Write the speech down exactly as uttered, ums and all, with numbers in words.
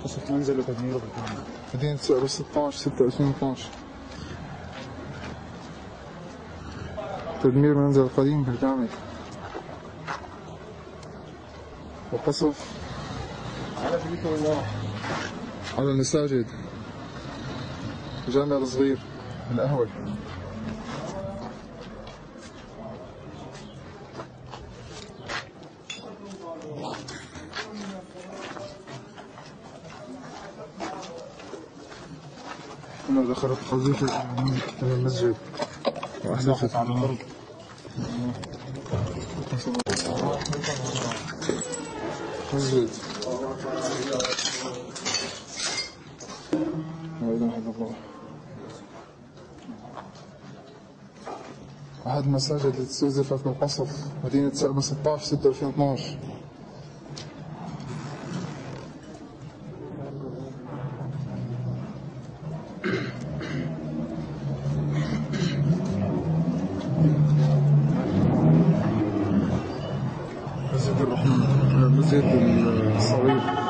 قصف منزل وتدميره بالكامل. مدينة سعر ستة عشر ستة ألفين واثناشر. تدمير منزل قديم بالكامل وقصف على بيوت الله، على المساجد، الجامع الصغير، القهوة. هنا دخلت قذيفة إلى المسجد وأحدثت على الأرض. مسجد. لا إله إلا الله. أحد المساجد التي استهدفت بالقصف مدينة سعبة ستة عشر ستة ألفين واثناشر. مسجد الرحمن، المسجد الصغير.